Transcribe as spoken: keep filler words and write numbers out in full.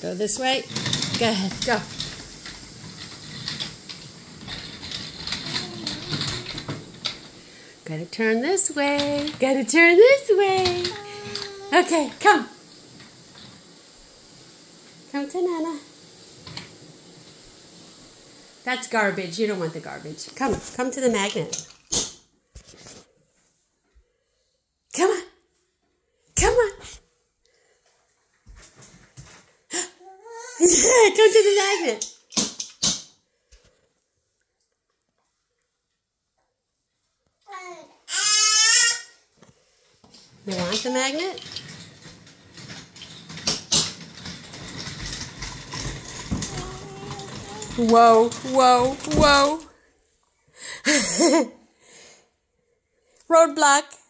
Go this way. Go ahead. Go. Gotta turn this way. Gotta turn this way. Okay, come. Come to Nana. That's garbage. You don't want the garbage. Come. Come to the magnet. Come on. Come on. Come to the magnet. You want the magnet? Whoa, whoa, whoa. Roadblock.